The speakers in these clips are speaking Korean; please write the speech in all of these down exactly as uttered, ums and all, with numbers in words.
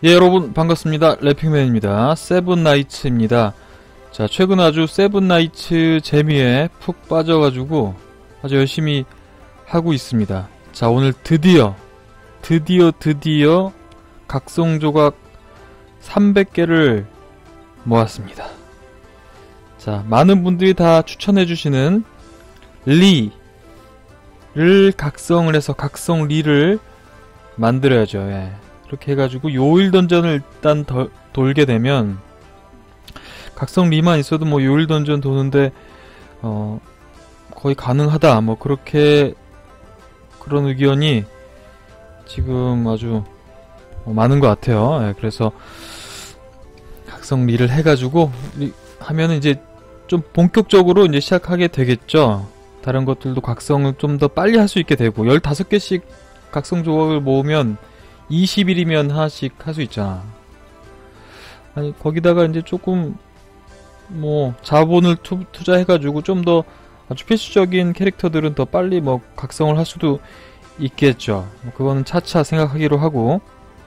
예, 여러분 반갑습니다. 래핑맨입니다. 세븐나이츠입니다. 자, 최근 아주 세븐나이츠 재미에 푹 빠져가지고 아주 열심히 하고 있습니다. 자, 오늘 드디어 드디어 드디어 각성조각 삼백 개를 모았습니다. 자, 많은 분들이 다 추천해주시는 리를 각성을 해서 각성 리를 만들어야죠. 예. 이렇게 해가지고 요일 던전을 일단 더, 돌게 되면 각성 리만 있어도 뭐 요일 던전 도는데 어 거의 가능하다 뭐 그렇게 그런 의견이 지금 아주 많은 것 같아요. 예, 그래서 각성 리를 해가지고 리, 하면은 이제 좀 본격적으로 이제 시작하게 되겠죠. 다른 것들도 각성을 좀 더 빨리 할 수 있게 되고 열다섯 개씩 각성 조각을 모으면 이십 일이면 하나씩 할 수 있잖아. 아니, 거기다가 이제 조금, 뭐, 자본을 투, 투자해가지고 좀 더 아주 필수적인 캐릭터들은 더 빨리 뭐, 각성을 할 수도 있겠죠. 뭐 그거는 차차 생각하기로 하고.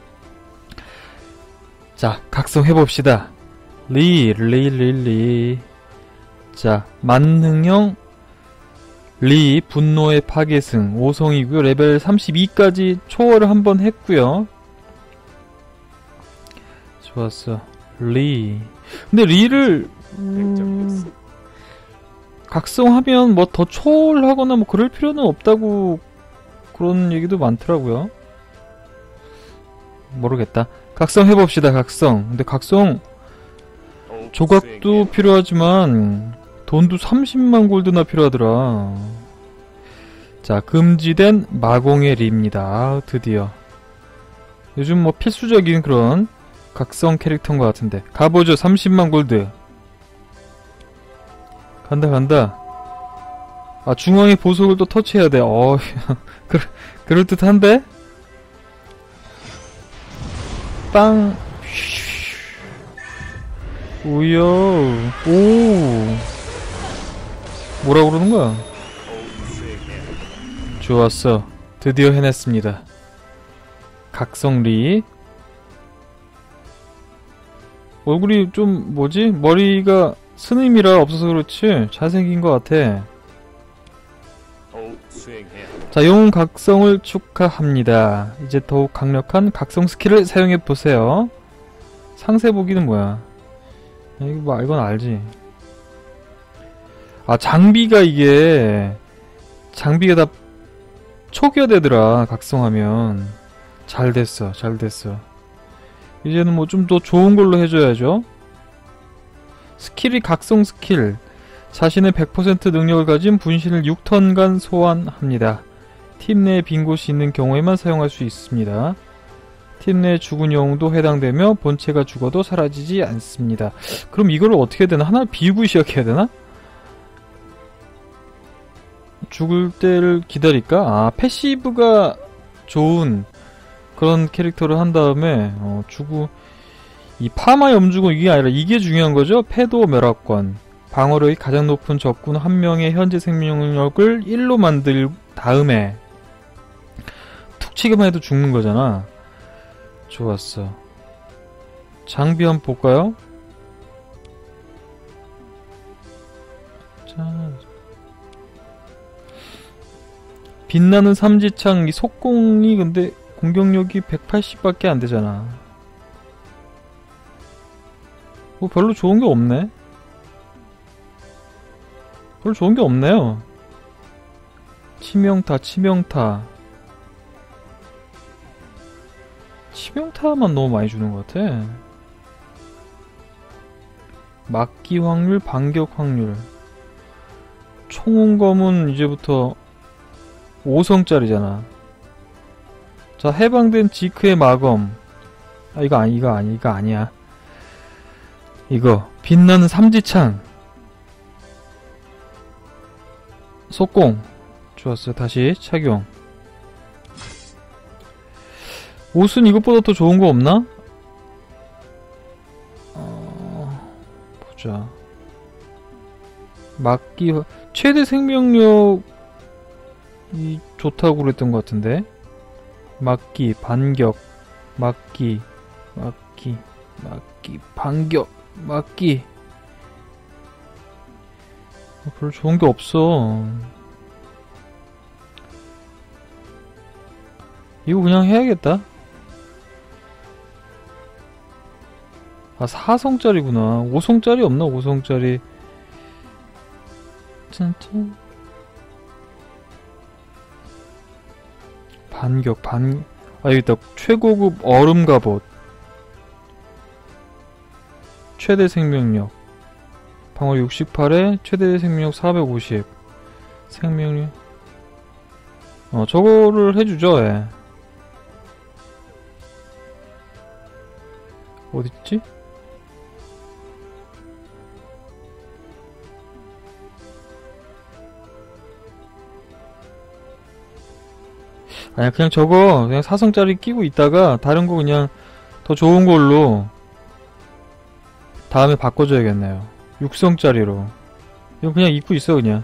자, 각성해봅시다. 리, 리, 리, 리. 자, 만능형 리 분노의 파괴승 오 성이고요. 레벨 삼십이까지 초월을 한번 했고요. 좋았어. 리. 근데 리를 음, 각성하면 뭐 더 초월하거나 뭐 그럴 필요는 없다고 그런 얘기도 많더라고요. 모르겠다. 각성해봅시다. 각성. 근데 각성 조각도 필요하지만 돈도 삼십만 골드나 필요하더라. 자, 금지된 마공의 리입니다. 아, 드디어. 요즘 뭐 필수적인 그런 각성 캐릭터인 것 같은데. 가보죠. 삼십만 골드. 간다, 간다. 아, 중앙의 보석을 또 터치해야 돼. 어, 그, 그럴듯한데? 빵. 우여. 오. 뭐라 그러는 거야? 좋았어. 드디어 해냈습니다. 각성리. 얼굴이 좀 뭐지? 머리가 스님이라 없어서 그렇지 잘생긴 것 같아. 자, 영웅 각성을 축하합니다. 이제 더욱 강력한 각성 스킬을 사용해보세요. 상세 보기는 뭐야? 이거 뭐 이건 알지. 아, 장비가 이게 장비가 다 초기화되더라. 각성하면. 잘 됐어. 잘 됐어. 이제는 뭐 좀 더 좋은 걸로 해줘야죠. 스킬이 각성 스킬. 자신의 백 퍼센트 능력을 가진 분신을 육 턴간 소환합니다. 팀 내에 빈 곳이 있는 경우에만 사용할 수 있습니다. 팀 내에 죽은 영웅도 해당되며 본체가 죽어도 사라지지 않습니다. 그럼 이걸 어떻게 해야 되나? 하나를 비우고 시작해야 되나? 죽을 때를 기다릴까? 아, 패시브가 좋은 그런 캐릭터를 한 다음에 어, 죽고 이 파마 염주고 이게 아니라 이게 중요한 거죠. 패도 멸합권 방어력이 가장 높은 적군 한 명의 현재 생명력을 일로 만들 다음에 툭 치기만 해도 죽는 거잖아. 좋았어. 장비 한번 볼까요? 자, 빛나는 삼지창 이 속공이 근데 공격력이 백팔십밖에 안 되잖아. 뭐 별로 좋은 게 없네. 별로 좋은 게 없네요. 치명타, 치명타. 치명타만 너무 많이 주는 것 같아. 막기 확률, 반격 확률. 총은검은 이제부터 오 성짜리잖아. 자, 해방된 지크의 마검. 아, 이거 아니, 이거 아니, 이거 아니야. 이거. 빛나는 삼지창. 속공. 좋았어요. 다시 착용. 옷은 이것보다 더 좋은 거 없나? 어... 보자. 막기, 최대 생명력이 좋다고 그랬던 것 같은데. 막기, 반격, 막기, 막기, 막기, 반격, 막기. 어, 별로 좋은 게 없어. 이거 그냥 해야겠다. 아, 사 성짜리구나. 오 성짜리 없나? 오 성짜리. 짠짠. 반격, 반, 아, 여기 있다. 최고급 얼음 갑옷. 최대 생명력. 방어 육십팔에 최대 생명력 사백오십. 생명력. 어, 저거를 해주죠, 예. 어딨지? 아니야, 그냥 저거 그냥 사성짜리 끼고 있다가 다른 거 그냥 더 좋은 걸로 다음에 바꿔줘야겠네요. 육 성짜리로. 이거 그냥 입고 있어 그냥.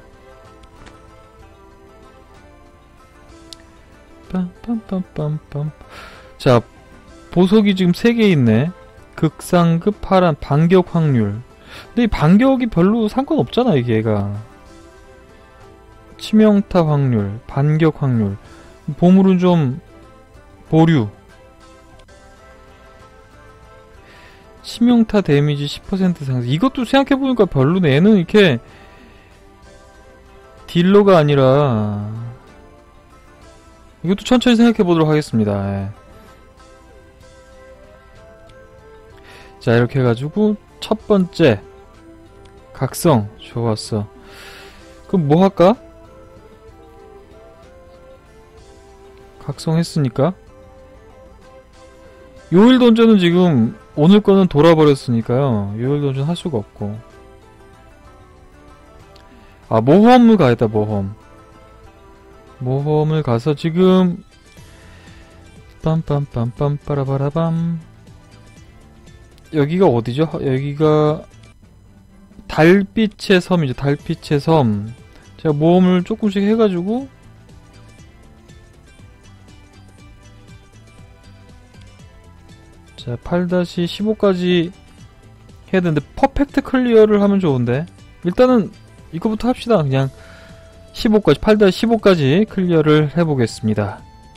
빰빰빰빰빰. 자, 보석이 지금 세 개 있네. 극상급 파란 반격 확률. 근데 이 반격이 별로 상관없잖아 이게 얘가. 치명타 확률, 반격 확률. 보물은 좀 보류. 치명타 데미지 십 퍼센트 상승. 이것도 생각해보니까 별로네. 얘는 이렇게 딜러가 아니라. 이것도 천천히 생각해보도록 하겠습니다. 예. 자, 이렇게 해가지고 첫 번째 각성. 좋았어. 그럼 뭐 할까? 각성했으니까 요일 던전은 지금 오늘 거는 돌아버렸으니까요. 요일 던전 할 수가 없고. 아, 모험을 가야겠다. 모험. 모험을 가서 지금 빰빰빰빰 빠라바라밤. 여기가 어디죠? 여기가 달빛의 섬이죠. 달빛의 섬. 제가 모험을 조금씩 해가지고 자, 팔 십오까지 해야 되는데 퍼펙트 클리어를 하면 좋은데 일단은 이거부터 합시다. 그냥 십오까지 팔 십오까지 클리어를 해보겠습니다.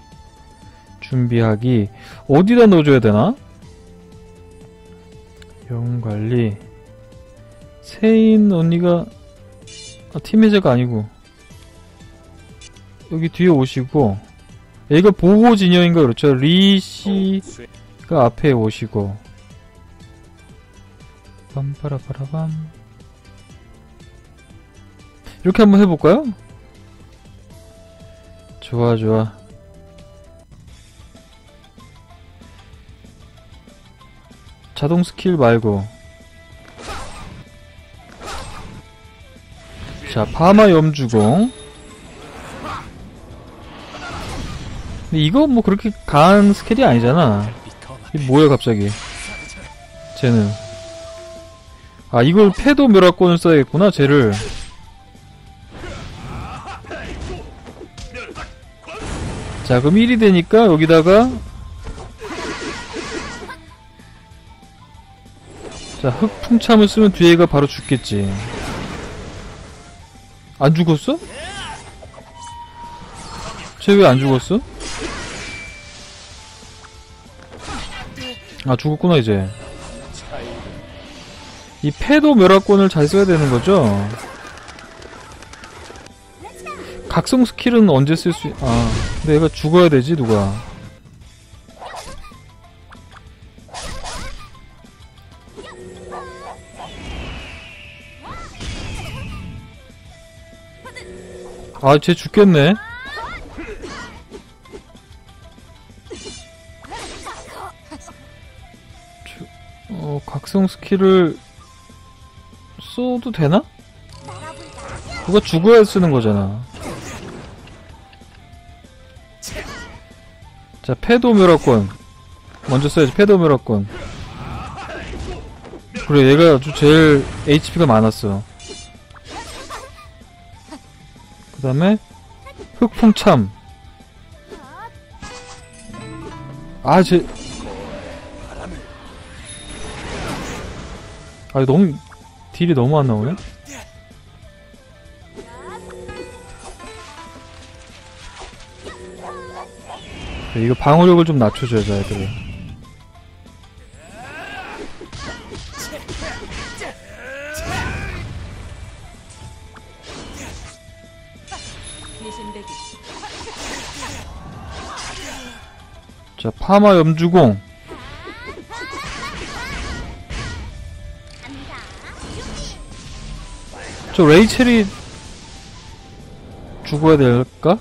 준비하기 어디다 넣어줘야 되나? 영웅관리 세인 언니가 아, 팀해제가 아니고 여기 뒤에 오시고 얘가 보호진영인가 그렇죠? 리씨 그 앞에 오시고 빰빠라바라밤 이렇게 한번 해볼까요? 좋아 좋아. 자동 스킬 말고 자, 파마 염주공. 근데 이거 뭐 그렇게 강한 스킬이 아니잖아. 이게 뭐야 갑자기 쟤는. 아, 이걸 패도 멸합권을 써야겠구나 쟤를. 자, 그럼 일이 되니까 여기다가 자, 흑풍참을 쓰면 뒤에가 바로 죽겠지. 안 죽었어? 쟤 왜 안 죽었어? 아, 죽었구나 이제. 이 패도 멸합권을 잘 써야 되는 거죠? 각성 스킬은 언제 쓸 수... 아, 근데 얘가 죽어야 되지 누가. 아, 쟤 죽겠네. 주, 어, 각성 스킬을 써도 되나? 그거 죽어야 쓰는 거잖아. 자, 패도 멸합권 먼저 써야지. 패도 멸합권. 그래, 얘가 아주 제일 에이치피가 많았어. 그 다음에 흑풍참. 아, 쟤 아 너무 딜이 너무 안 나오네. 네, 이거 방어력을 좀 낮춰줘야죠 애들을. 자, 파마 염주공. 저 레이첼이 죽어야 될까?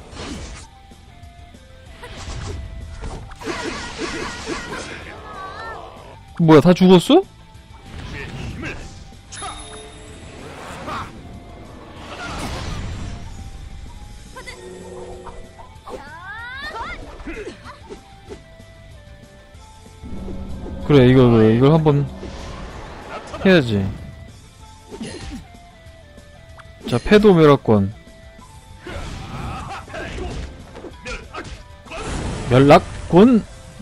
뭐야, 다 죽었어? 그래, 이거, 그래, 이걸 한번 해야지. 자, 패도멸학권. 멸락권?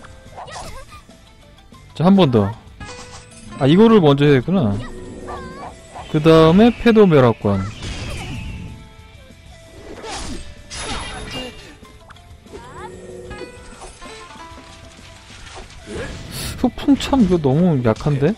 자, 한 번 더. 아, 이거를 먼저 해야 되구나. 그 다음에 패도멸학권. 흑풍참 이거 너무 약한데?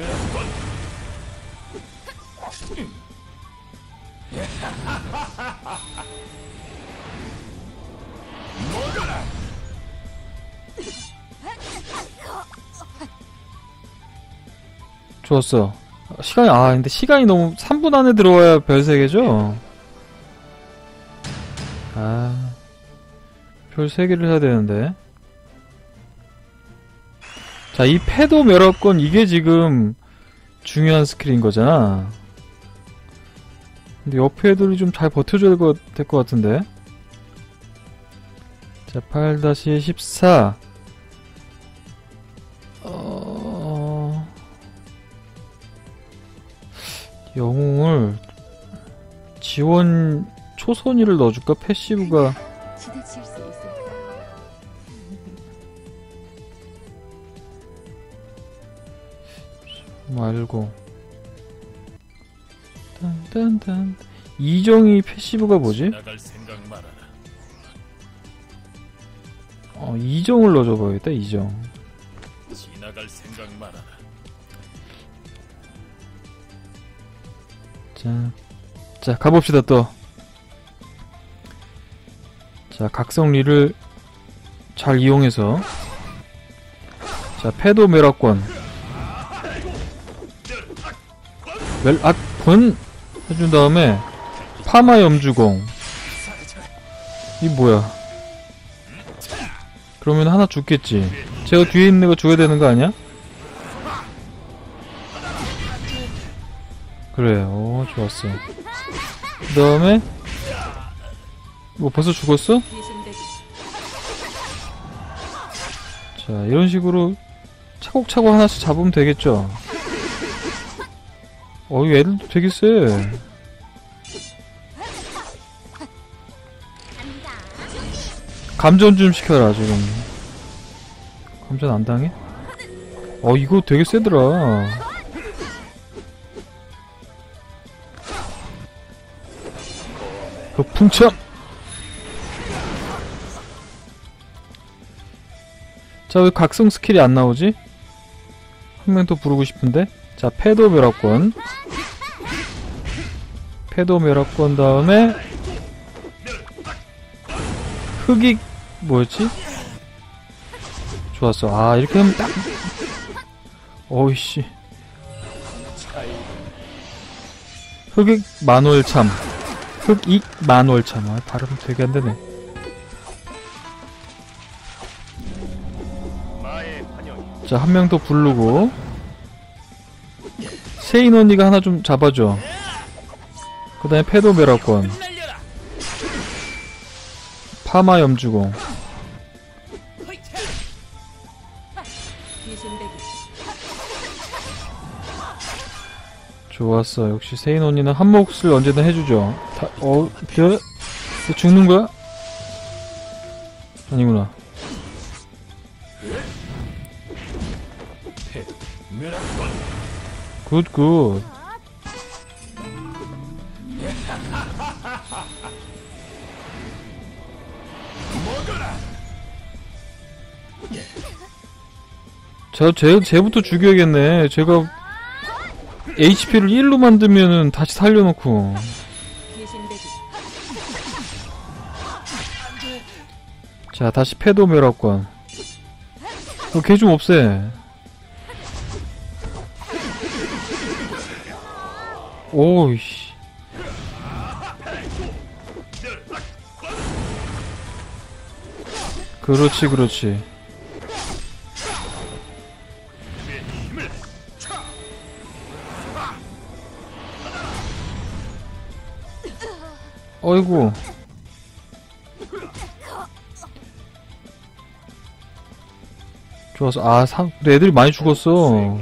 좋았어. 시간이, 아, 근데 시간이 너무 삼 분 안에 들어와야 별 세 개죠? 아, 별 세 개를 해야 되는데. 자, 이 패도 멸학권, 이게 지금 중요한 스킬인 거잖아. 근데 옆에 애들이 좀 잘 버텨줘야 될 것 같은데. 자, 팔 십사. 어... 영웅을 지원 초선이를 넣어줄까? 패시브가 말고 딴딴딴 이정이 패시브가 뭐지? 어, 이정을 넣어줘봐야겠다. 이정. 지나갈 생각 말아라. 자, 자 가봅시다 또. 자, 각성리를 잘 이용해서 자, 패도 멸학권 멸악권 해준 다음에 파마 염주공. 이 뭐야? 그러면 하나 죽겠지. 제가 뒤에 있는 거 죽어야 되는 거 아니야? 그래, 오, 좋았어. 그 다음에 뭐 벌써 죽었어? 자, 이런 식으로 차곡차곡 하나씩 잡으면 되겠죠? 어, 이 애들도 되게 세. 감전 좀 시켜라, 지금. 감전 안 당해? 어, 이거 되게 세더라. 그 풍참! 자, 왜 각성 스킬이 안 나오지? 한 명 더 부르고 싶은데? 자, 패도 멸학권. 패도 멸학권 다음에 흑익 뭐였지? 좋았어. 아, 이렇게 하면 딱 어이씨. 흑익 만월참. 흑익 만월참. 아, 발음 되게 안 되네. 자, 한 명 더 부르고 세인 언니가 하나 좀 잡아줘. 그 다음에 패도 멸학권. 파마 염주공. 좋았어. 역시 세인 언니는 한 몫을 언제든 해주죠. 다, 어, 그, 죽는 거야? 아니구나. 굿, 굿. 저, 쟤, 쟤부터 죽여야겠네. 제가 에이치피를 일로 만들면은 다시 살려놓고. 자, 다시 패도 멸합권. 어, 걔 좀 없애. 오이씨. 그렇지, 그렇지. 어이구. 좋았어. 아, 상, 애들이 많이 죽었어.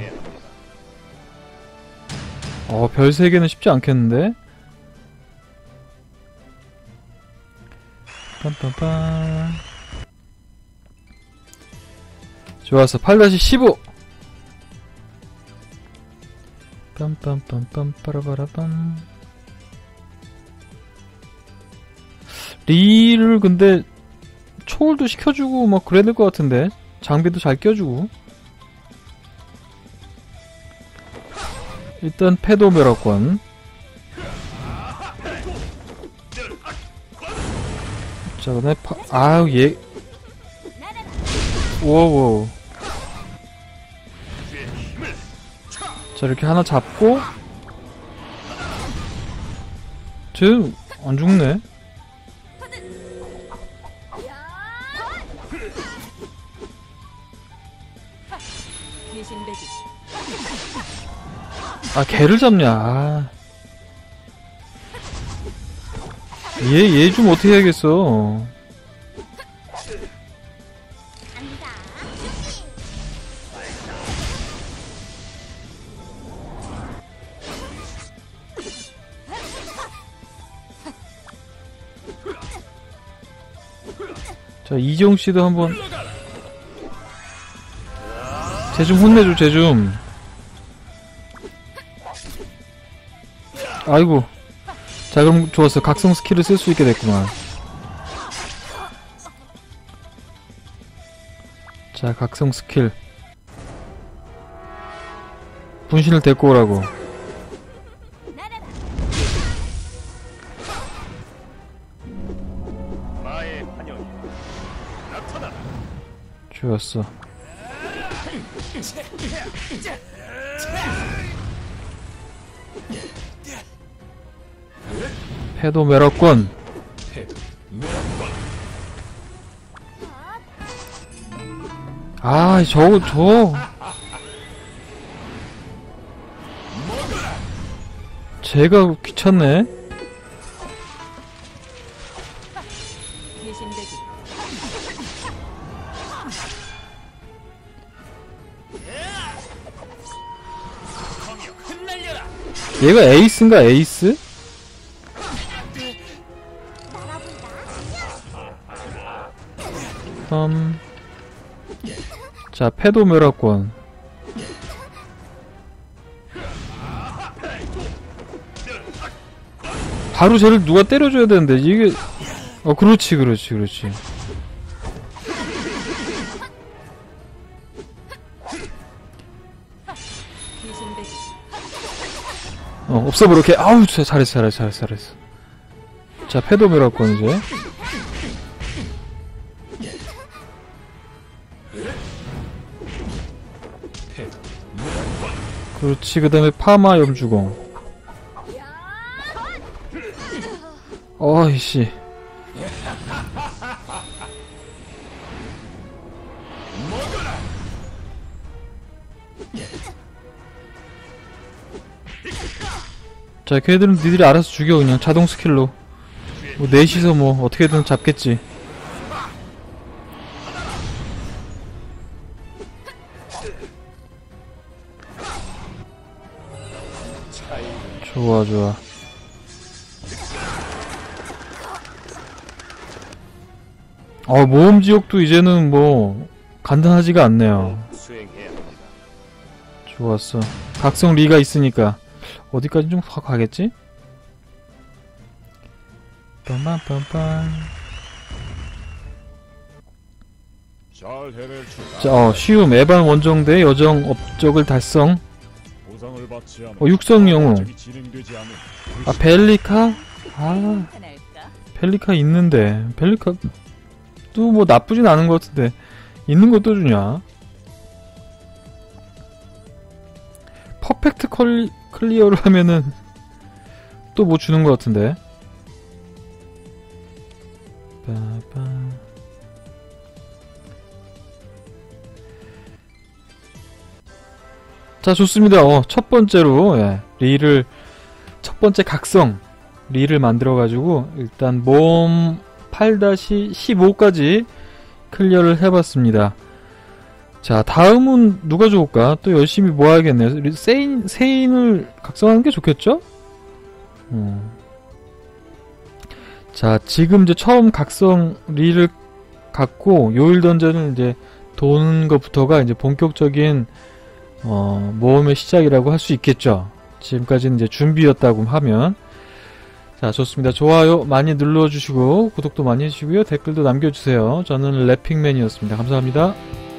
어, 별 세 개는 쉽지 않겠는데? 빰빰빰. 좋았어. 팔 십오! 빰빰빰빰, 빠라바라빰. 리를 근데, 초월도 시켜주고, 막 그래야 될 것 같은데? 장비도 잘 껴주고. 일단 패도 멸합권. 자, 그다음에 파, 아유, 얘. 우와우. 자, 이렇게 하나 잡고. 쟤, 안 죽네. 아, 걔를 잡냐. 아. 얘, 얘 좀 어떻게 해야겠어. 자, 이정씨도 한번. 쟤 좀 혼내줘, 쟤 좀. 아이고. 자, 그럼 좋았어. 각성 스킬을 쓸 수 있게 됐구만. 자, 각성 스킬. 분신을 데리고 오라고. 좋았어. 패도 멸합권. 아, 저거, 저. 제가 귀찮네. 얘가 에이스인가, 에이스? 음. 자, 패도 멸합권. 바로 쟤를 누가 때려줘야 되는데, 이게. 어, 그렇지, 그렇지, 그렇지. 어, 없어버려. 이렇게. 아우, 진짜 잘했어, 잘했어, 잘했어, 잘했어. 자, 패도 멸합권, 이제. 그렇지. 그 다음에 파마 염주공. 어이씨. 자, 걔들은 니들이 알아서 죽여. 그냥 자동 스킬로. 뭐 넷이서 뭐 어떻게든 잡겠지. 좋아, 좋아. 어, 모험지역도 이제는 뭐 간단하지가 않네요. 좋았어. 각성 리가 있으니까 어디까지 좀 확 가겠지? 빰빰빰빰. 잘 해낼줄 자, 어, 쉬움. 에반 원정대 여정 업적을 달성. 보상을 받지 않으면 어, 육성 영웅. 업적이 진행되지 않은 아, 벨리카? 아, 하나일까? 벨리카 있는데. 벨리카 또 뭐 나쁘진 않은 것 같은데. 있는 것도 주냐? 퍼펙트 컬리, 클리어를 하면은 또 뭐 주는 것 같은데. 빠빠. 자, 좋습니다. 어, 첫 번째로, 예, 리를, 첫 번째 각성, 리를 만들어가지고, 일단, 몸 팔 십오까지 클리어를 해봤습니다. 자, 다음은 누가 좋을까? 또 열심히 모아야겠네요. 세인, 세인을 각성하는 게 좋겠죠? 음. 자, 지금 이제 처음 각성 리를 갖고, 요일 던전을 이제 도는 것부터가 이제 본격적인 어, 모험의 시작이라고 할 수 있겠죠. 지금까지는 이제 준비였다고 하면. 자, 좋습니다. 좋아요 많이 눌러주시고, 구독도 많이 해주시고요. 댓글도 남겨주세요. 저는 래핑맨이었습니다. 감사합니다.